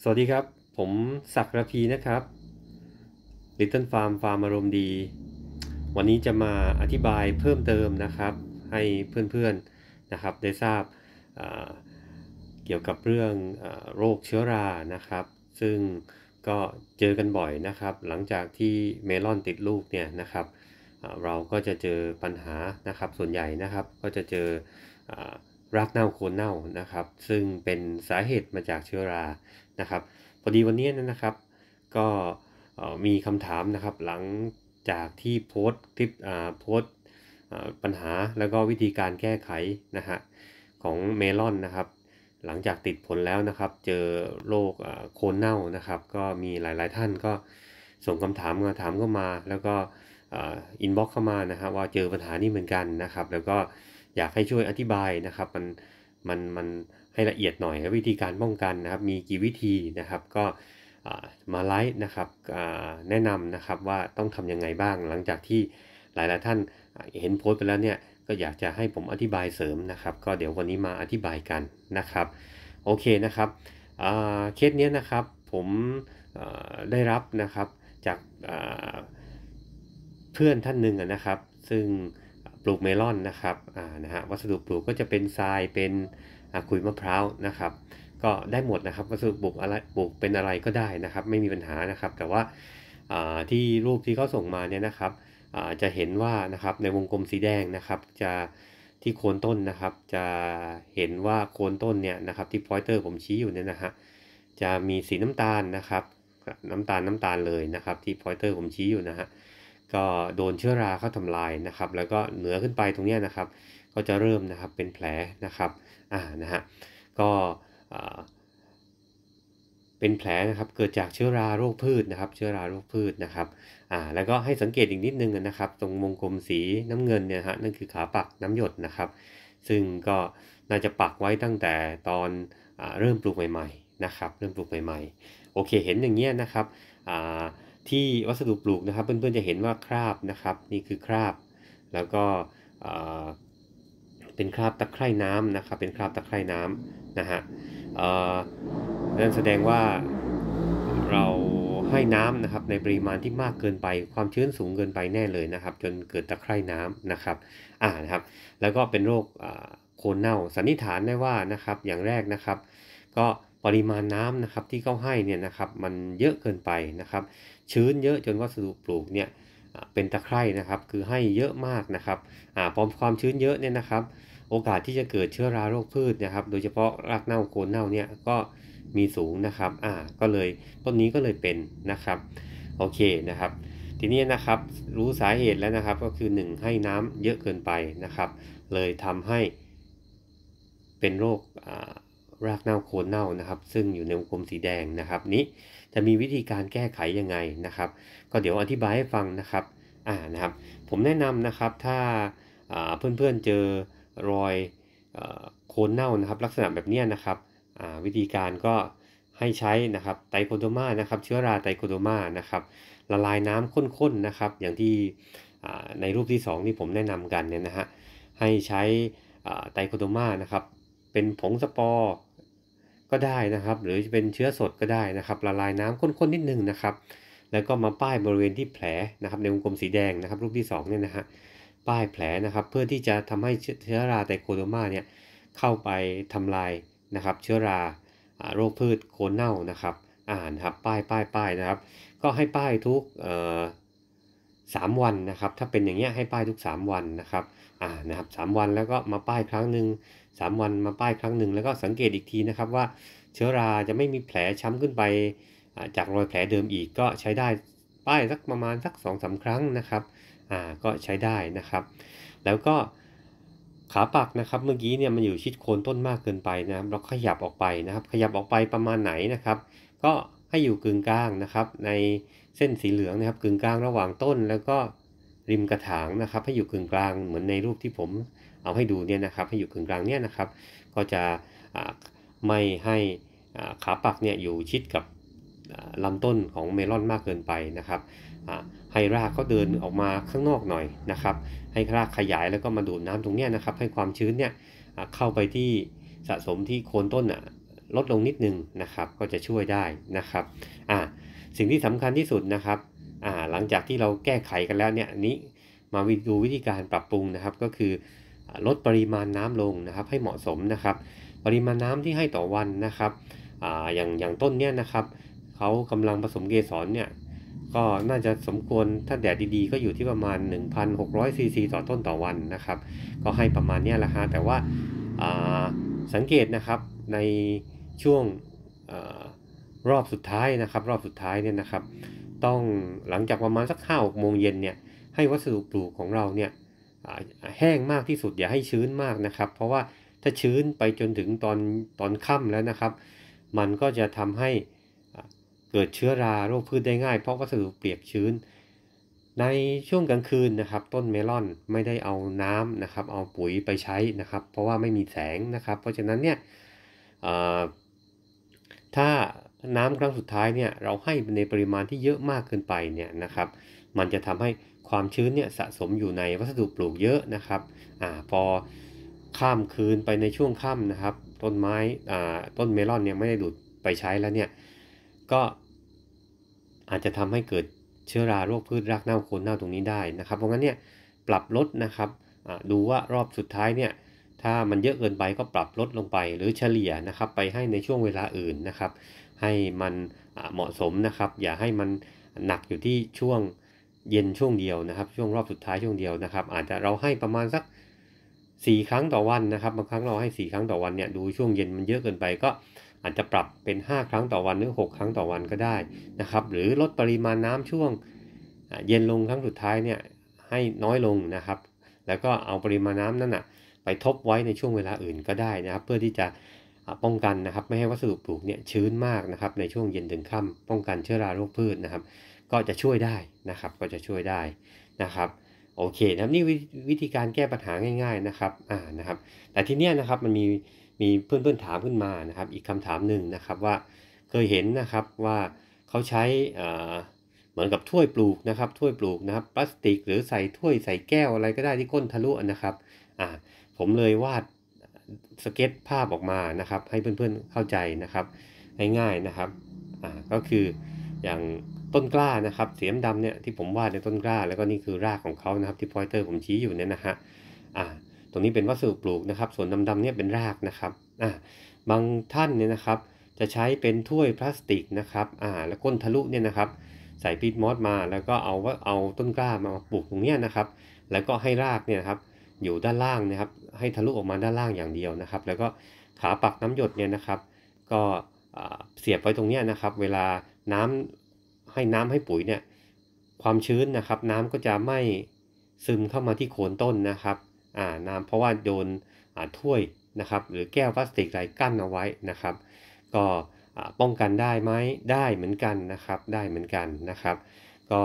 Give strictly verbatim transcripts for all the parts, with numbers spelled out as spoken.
สวัสดีครับผมศักดิ์ระพีนะครับ Little Farm ฟาร์มอารมณ์ดีวันนี้จะมาอธิบายเพิ่มเติมนะครับให้เพื่อนๆนะครับได้ทราบเกี่ยวกับเรื่องโรคเชื้อรานะครับซึ่งก็เจอกันบ่อยนะครับหลังจากที่เมลอนติดลูกเนี่ยนะครับเราก็จะเจอปัญหานะครับส่วนใหญ่นะครับก็จะเจอรากเน่าโคนเน่านะครับซึ่งเป็นสาเหตุมาจากเชื้อรานะครับพอดีวันนี้นะครับก็มีคำถามนะครับหลังจากที่โพสต์คลิปโพสต์ปัญหาแล้วก็วิธีการแก้ไขนะฮะของเมลอนนะครับหลังจากติดผลแล้วนะครับเจอโรคโคนเน่านะครับก็มีหลายๆท่านก็ส่งคำถามมาถามเข้ามาแล้วก็อินบ็อกซ์เข้ามานะฮะว่าเจอปัญหานี้เหมือนกันนะครับแล้วก็อยากให้ช่วยอธิบายนะครับมันมันมันให้ละเอียดหน่อยวิธีการป้องกันนะครับมีกี่วิธีนะครับก็มาไลฟ์นะครับแนะนำนะครับว่าต้องทำยังไงบ้างหลังจากที่หลายๆท่านเห็นโพสต์ไปแล้วเนี่ยก็อยากจะให้ผมอธิบายเสริมนะครับก็เดี๋ยววันนี้มาอธิบายกันนะครับโอเคนะครับเคสนี้นะครับผมได้รับนะครับจากเพื่อนท่านหนึ่งนะครับซึ่งปลูกเมลอนนะครับนะฮะวัสดุปลูกก็จะเป็นทรายเป็นขุยมะพร้าวนะครับก็ได้หมดนะครับวัสดุปลูกอะไรปลูกเป็นอะไรก็ได้นะครับไม่มีปัญหานะครับแต่ว่าที่รูปที่เขาส่งมาเนี่ยนะครับจะเห็นว่านะครับในวงกลมสีแดงนะครับจะที่โคนต้นนะครับจะเห็นว่าโคนต้นเนี่ยนะครับที่พอยเตอร์ผมชี้อยู่เนี่ยนะฮะจะมีสีน้ำตาลนะครับน้ำตาลน้ำตาลเลยนะครับที่พอยเตอร์ผมชี้อยู่นะฮะก็โดนเชื้อราเข้าทำลายนะครับแล้วก็เหนือขึ้นไปตรงนี้นะครับก็จะเริ่มนะครับเป็นแผลนะครับอ่านะฮะก็เป็นแผลนะครับเกิดจากเชื้อราโรคพืชนะครับเชื้อราโรคพืชนะครับอ่าแล้วก็ให้สังเกตอีกนิดนึงนะครับตรงวงกลมสีน้ำเงินเนี่ยฮะนั่นคือขาปักน้ำหยดนะครับซึ่งก็น่าจะปักไว้ตั้งแต่ตอนอ่าเริ่มปลูกใหม่ๆนะครับเริ่มปลูกใหม่ๆโอเคเห็นอย่างเงี้ยนะครับอ่าที่วัสดุปลูกนะครับเพื่อนๆจะเห็นว่าคราบนะครับนี่คือคราบแล้วก็เป็นคราบตะไคร่น้ำนะครับเป็นคราบตะไคร่น้ำนะฮะนั่นแสดงว่าเราให้น้ำนะครับในปริมาณที่มากเกินไปความชื้นสูงเกินไปแน่เลยนะครับจนเกิดตะไคร่น้ำนะครับอ่านะครับแล้วก็เป็นโรคโคนเน่าสันนิษฐานได้ว่านะครับอย่างแรกนะครับก็ปริมาณน้ำนะครับที่เขาให้เนี่ยนะครับมันเยอะเกินไปนะครับชื้นเยอะจนวัสดุปลูกเนี่ยเป็นตะไคร่นะครับคือให้เยอะมากนะครับอ่าพอความชื้นเยอะเนี่ยนะครับโอกาสที่จะเกิดเชื้อราโรคพืชนะครับโดยเฉพาะรากเน่าโคนเน่าเนี่ยก็มีสูงนะครับอ่าก็เลยต้นนี้ก็เลยเป็นนะครับโอเคนะครับทีนี้นะครับรู้สาเหตุแล้วนะครับก็คือหนึ่งให้น้ำเยอะเกินไปนะครับเลยทำให้เป็นโรครากเน่าโคนเน่านะครับซึ่งอยู่ในวงกลมสีแดงนะครับนี้จะมีวิธีการแก้ไขยังไงนะครับก็เดี๋ยวอธิบายให้ฟังนะครับอ่านะครับผมแนะนำนะครับถ้าเพื่อนๆเจอรอยโคนเน่านะครับลักษณะแบบนี้นะครับวิธีการก็ให้ใช้นะครับไตรโคโดมานะครับเชื้อราไตรโคโดมานะครับละลายน้ำข้นๆนะครับอย่างที่ในรูปที่สองที่ผมแนะนำกันเนี่ยนะฮะให้ใช้ไตรโคโดมานะครับเป็นผงสปอร์ก็ได้นะครับหรือจะเป็นเชื้อสดก็ได้นะครับละลายน้ำข้นๆนิดนึงนะครับแล้วก็มาป้ายบริเวณที่แผลนะครับในวงกลมสีแดงนะครับรูปที่สองเนี่ยนะฮะป้ายแผลนะครับเพื่อที่จะทำให้เชื้อราไตรโคโดมาเนี่ยเข้าไปทำลายนะครับเชื้อราโรคพืชโคนเน่านะครับอ่านครับป้ายป้ายป้ายนะครับก็ให้ป้ายทุกสามวันนะครับถ้าเป็นอย่างเงี้ยให้ป้ายทุกสามวันนะครับอ่านะครับสามวันแล้วก็มาป้ายครั้งหนึ่งสามวันมาป้ายครั้งหนึ่งแล้วก็สังเกตอีกทีนะครับว่าเชื้อราจะไม่มีแผลช้ำขึ้นไปจากรอยแผลเดิมอีกก็ใช้ได้ป้ายสักประมาณสัก สองถึงสาม ครั้งนะครับอ่าก็ใช้ได้นะครับแล้วก็ขาปักนะครับเมื่อกี้เนี่ยมันอยู่ชิดโคนต้นมากเกินไปนะครับเราขยับออกไปนะครับขยับออกไปประมาณไหนนะครับก็ให้อยู่กึ่งกลางนะครับในเส้นสีเหลืองนะครับกึ่งกลางระหว่างต้นแล้วก็ริมกระถางนะครับให้อยู่กึ่งกลางเหมือนในรูปที่ผมเอาให้ดูเนี่ยนะครับให้อยู่กึ่งกลางเนี่ยนะครับก็จะไม่ให้ขาปักเนี่ยอยู่ชิดกับลำต้นของเมลอนมากเกินไปนะครับให้รากเขาเดินออกมาข้างนอกหน่อยนะครับให้รากขยายแล้วก็มาดูดน้ำตรงนี้นะครับให้ความชื้นเนี่ยเข้าไปที่สะสมที่โคนต้นลดลงนิดนึงนะครับก็จะช่วยได้นะครับอ่าสิ่งที่สำคัญที่สุดนะครับอ่าหลังจากที่เราแก้ไขกันแล้วเนี่ยนี้มาดูวิธีการปรับปรุงนะครับก็คือลดปริมาณน้ำลงนะครับให้เหมาะสมนะครับปริมาณน้ำที่ให้ต่อวันนะครับอ่าอย่างอย่างต้นเนี้ยนะครับเขากำลังผสมเกสรเนี่ยก็น่าจะสมควรถ้าแดดดีๆก็อยู่ที่ประมาณ หนึ่งพันหกร้อย ซีซีต่อต้นต่อวันนะครับก็ให้ประมาณนี้แหละฮะแต่ว่าสังเกตนะครับในช่วงอรอบสุดท้ายนะครับรอบสุดท้ายเนี่ยนะครับต้องหลังจากประมาณสักห้าหกโมงเย็นเนี่ยให้วัสดุปลูกของเราเนี่ยแห้งมากที่สุดอย่าให้ชื้นมากนะครับเพราะว่าถ้าชื้นไปจนถึงตอนตอนค่ำแล้วนะครับมันก็จะทำให้เกิดเชื้อราโรคพืชได้ง่ายเพราะวัสดุเปียกชื้นในช่วงกลางคืนนะครับต้นเมลอนไม่ได้เอาน้ำนะครับเอาปุ๋ยไปใช้นะครับเพราะว่าไม่มีแสงนะครับเพราะฉะนั้นเนี่ยถ้าน้ำครั้งสุดท้ายเนี่ยเราให้ในปริมาณที่เยอะมากเกินไปเนี่ยนะครับมันจะทำให้ความชื้นเนี่ยสะสมอยู่ในวัสดุปลูกเยอะนะครับอ่าพอข้ามคืนไปในช่วงค่ำนะครับต้นไม้อ่าต้นเมลอนเนี่ยไม่ได้ดูดไปใช้แล้วเนี่ยก็อาจจะทำให้เกิดเชื้อราโรคพืชรากเน่าโคนเน่าตรงนี้ได้นะครับเพราะงั้นเนี่ยปรับลดนะครับดูว่ารอบสุดท้ายเนี่ยถ้ามันเยอะเกินไปก็ปรับลดลงไปหรือเฉลี่ยนะครับไปให้ในช่วงเวลาอื่นนะครับให้มันเหมาะสมนะครับอย่าให้มันหนักอยู่ที่ช่วงเย็นช่วงเดียวนะครับช่วงรอบสุดท้ายช่วงเดียวนะครับอาจจะเราให้ประมาณสักสี่ครั้งต่อวันนะครับบางครั้งเราให้สี่ครั้งต่อวันเนี่ยดูช่วงเย็นมันเยอะเกินไปก็อาจจะปรับเป็นห้าครั้งต่อวันหรือหกครั้งต่อวันก็ได้นะครับหรือลดปริมาณน้ำช่วงเย็นลงครั้งสุดท้ายเนี่ยให้น้อยลงนะครับแล้วก็เอาปริมาณน้ำนั้นนะไปทบไว้ในช่วงเวลาอื่นก็ได้นะครับเพื่อที่จะป้องกันนะครับไม่ให้วัสดุปลูกเนี่ยชื้นมากนะครับในช่วงเย็นถึงค่ำป้องกันเชื้อราโรคพืชนะครับก็จะช่วยได้นะครับก็จะช่วยได้นะครับโอเคนะครับนี่วิธีการแก้ปัญหาง่ายๆนะครับอ่านะครับแต่ทีเนี้ยนะครับมันมีมีเพื่อนๆถามขึ้นมานะครับอีกคำถามหนึ่งนะครับว่าเคยเห็นนะครับว่าเขาใช้เหมือนกับถ้วยปลูกนะครับถ้วยปลูกนะครับพลาสติกหรือใส่ถ้วยใส่แก้วอะไรก็ได้ที่ก้นทะลุนะครับอ่าผมเลยวาดสเก็ตภาพออกมานะครับให้เพื่อนๆเข้าใจนะครับง่ายๆนะครับอ่าก็คืออย่างต้นกล้านะครับสีดำเนี่ยที่ผมวาดในต้นกล้าแล้วก็นี่คือรากของเขานะครับที่พอยเตอร์ผมชี้อยู่เนี่ยนะฮะอ่าตรงนี้เป็นวัสดุปลูกนะครับส่วนดำๆเนี่ยเป็นรากนะครับอ่าบางท่านเนี่ยนะครับจะใช้เป็นถ้วยพลาสติกนะครับอ่าแล้วก้นทะลุเนี่ยนะครับใส่พีทมอสมาแล้วก็เอาว่าเอาต้นกล้ามาปลูกตรงนี้นะครับแล้วก็ให้รากเนี่ยครับอยู่ด้านล่างนะครับให้ทะลุออกมาด้านล่างอย่างเดียวนะครับแล้วก็ขาปักน้ำหยดเนี่ยนะครับก็เสียบไว้ตรงนี้นะครับเวลาน้ำให้น้ำให้ปุ๋ยเนี่ยความชื้นนะครับน้ำก็จะไม่ซึมเข้ามาที่โคนต้นนะครับอ่าน้ำเพราะว่าโดนถ้วยนะครับหรือแก้วพลาสติกอะไรกั้นเอาไว้นะครับก็ป้องกันได้ไหมได้เหมือนกันนะครับได้เหมือนกันนะครับก็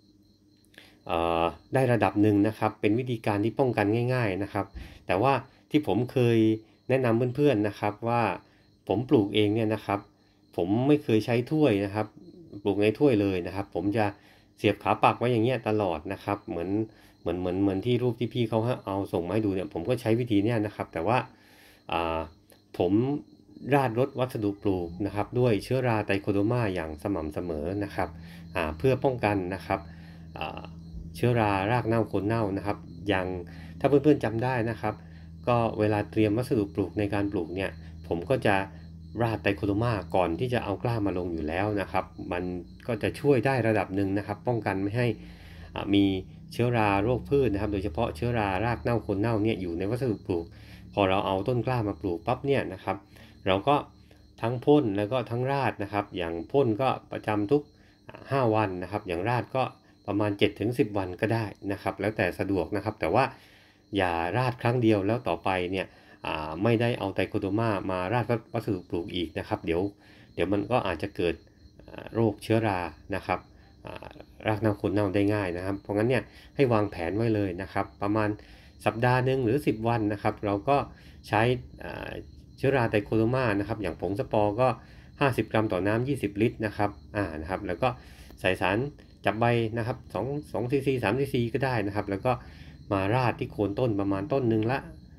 ได้ระดับหนึ่งนะครับเป็นวิธีการที่ป้องกันง่ายๆนะครับแต่ว่าที่ผมเคยแนะนำเพื่อนๆนะครับว่าผมปลูกเองเนี่ยนะครับผมไม่เคยใช้ถ้วยนะครับปลูกในถ้วยเลยนะครับผมจะเสียบขาปักไว้อย่างเงี้ยตลอดนะครับเหมือนเหมือนเหมือนเหมือนที่รูปที่พี่เขาเอาส่งมาให้ดูเนี่ยผมก็ใช้วิธีเนี้ยนะครับแต่ว่าผมราดรดวัสดุปลูกนะครับด้วยเชื้อราไตโคโดมาอย่างสม่ำเสมอนะครับเพื่อป้องกันนะครับเชื้อรารากเน่าโคนเน่านะครับอย่างถ้าเพื่อนๆจำได้นะครับก็เวลาเตรียมวัสดุปลูกในการปลูกเนี่ยผมก็จะราดไตโคโดมาก่อนที่จะเอากล้ามาลงอยู่แล้วนะครับมันก็จะช่วยได้ระดับหนึ่งนะครับป้องกันไม่ให้มีเชื้อราโรคพืชนะครับโดยเฉพาะเชื้อรารากเน่าโคนเน่าเนี่ยอยู่ในวัสดุปลูกพอเราเอาต้นกล้ามาปลูกปั๊บเนี่ยนะครับเราก็ทั้งพ่นแล้วก็ทั้งราดนะครับอย่างพ่นก็ประจำทุกห้าวันนะครับอย่างราดก็ประมาณ เจ็ดถึงสิบ วันก็ได้นะครับแล้วแต่สะดวกนะครับแต่ว่าอย่าราดครั้งเดียวแล้วต่อไปเนี่ยไม่ได้เอาไตโคโดมามาราดวัสดุปลูกอีกนะครับเดี๋ยวเดี๋ยวมันก็อาจจะเกิดโรคเชื้อรานะครับรากเน่าโคนเน่าได้ง่ายนะครับเพราะงั้นเนี่ยให้วางแผนไว้เลยนะครับประมาณสัปดาห์หนึ่งหรือสิบวันนะครับเราก็ใช้เชื้อราไตโคโดมานะครับอย่างผงสปอร์ก็ห้าสิบกรัมต่อน้ำยี่สิบลิตรนะครับอ่านะครับแล้วก็ใส่สารจับใบนะครับสอง สองซีซีสามซีซีก็ได้นะครับแล้วก็มาราดที่โคนต้นประมาณต้นหนึ่งละ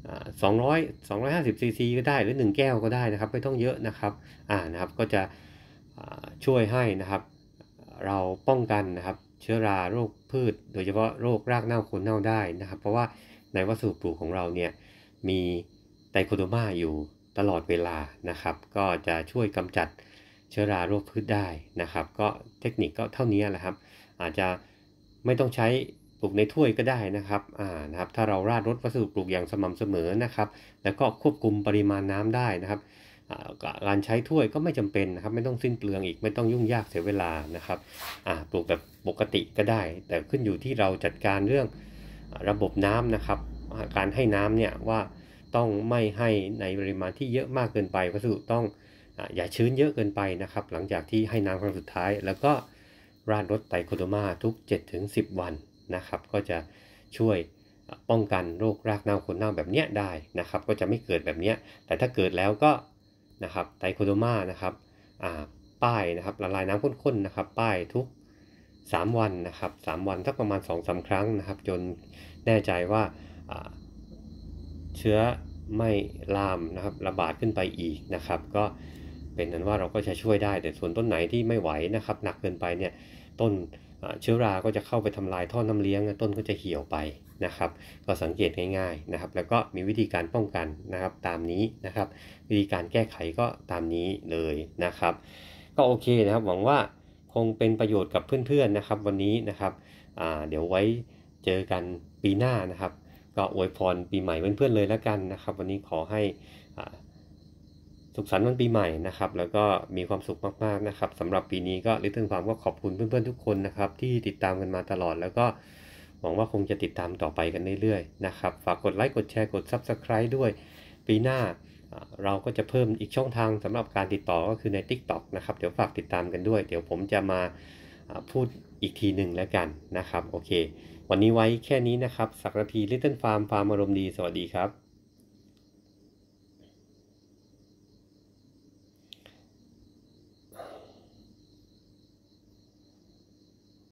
อ่าสองร้อย สองร้อยห้าสิบ ซีซี ก็ได้หรือหนึ่งแก้วก็ได้นะครับไม่ต้องเยอะนะครับอ่านะครับก็จะอ่าช่วยให้นะครับเราป้องกันนะครับเชื้อราโรคพืชโดยเฉพาะโรครากเน่าโคนเน่าได้นะครับเพราะว่าในวัสดุปลูกของเราเนี่ยมีไตรโคโดมาอยู่ตลอดเวลานะครับก็จะช่วยกำจัดเชื้อราโรคพืชได้นะครับก็เทคนิคก็เท่านี้แหละครับอาจจะไม่ต้องใช้ปลูกในถ้วยก็ได้นะครับอ่านะครับถ้าเราราดรดวัสดุปลูกอย่างสม่ำเสมอนะครับแล้วก็ควบคุมปริมาณน้ำได้นะครับอ่าการใช้ถ้วยก็ไม่จำเป็นนะครับไม่ต้องสิ้นเปลืองอีกไม่ต้องยุ่งยากเสียเวลานะครับอ่าปลูกแบบปกติก็ได้แต่ขึ้นอยู่ที่เราจัดการเรื่องระบบน้ำนะครับการให้น้ำเนี่ยว่าต้องไม่ให้ในปริมาณที่เยอะมากเกินไปวัสดุต้องอย่าชื้นเยอะเกินไปนะครับหลังจากที่ให้น้ำครั้งสุดท้ายแล้วก็ราดรดไตรโคโดมาทุก เจ็ดถึงสิบ วันนะครับก็จะช่วยป้องกันโรครากเน่าโคนเน่าแบบนี้ได้นะครับก็จะไม่เกิดแบบนี้แต่ถ้าเกิดแล้วก็นะครับไตรโคโดมานะครับป้ายนะครับละลายน้ำข้นๆนะครับป้ายทุกสามวันนะครับสามวันสักประมาณ สองถึงสาม ครั้งนะครับจนแน่ใจว่าเชื้อไม่ลามนะครับระบาดขึ้นไปอีกนะครับก็เป็นนั้นว่าเราก็จะช่วยได้แต่ส่วนต้นไหนที่ไม่ไหวนะครับหนักเกินไปเนี่ยต้นเชื้อราก็จะเข้าไปทำลายท่อน้ำเลี้ยงต้นก็จะเหี่ยวไปนะครับก็สังเกตง่ายๆนะครับแล้วก็มีวิธีการป้องกันนะครับตามนี้นะครับวิธีการแก้ไขก็ตามนี้เลยนะครับก็โอเคนะครับหวังว่าคงเป็นประโยชน์กับเพื่อนๆนะครับวันนี้นะครับเดี๋ยวไว้เจอกันปีหน้านะครับก็อวยพรปีใหม่เพื่อนๆเลยแล้วกันนะครับวันนี้ขอให้สุขสันต์วันปีใหม่นะครับแล้วก็มีความสุขมากๆนะครับสำหรับปีนี้ก็ Little Farm ก็ขอบคุณเพื่อนๆทุกคนนะครับที่ติดตามกันมาตลอดแล้วก็หวังว่าคงจะติดตามต่อไปกันเรื่อยๆนะครับฝากกดไลค์กดแชร์กด Subscribe ด้วยปีหน้าเราก็จะเพิ่มอีกช่องทางสำหรับการติดต่อก็คือใน TikTok นะครับเดี๋ยวฝากติดตามกันด้วยเดี๋ยวผมจะมาพูดอีกทีหนึ่งแล้วกันนะครับโอเควันนี้ไว้แค่นี้นะครับสักนาที Little Farm ฟาร์มอารมณ์ดีสวัสดีครับ